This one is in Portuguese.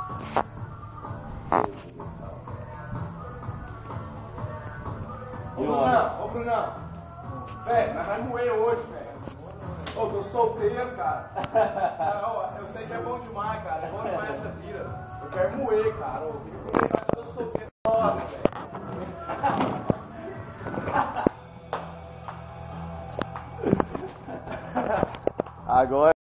Ô Brunão, velho, nós vamos moer hoje, velho. Ô, tô solteiro, cara. Eu sei que é bom demais, cara. É bom demais essa vida. Eu quero moer, cara. Eu queria aproveitar que eu tô solteiro. Velho. Agora.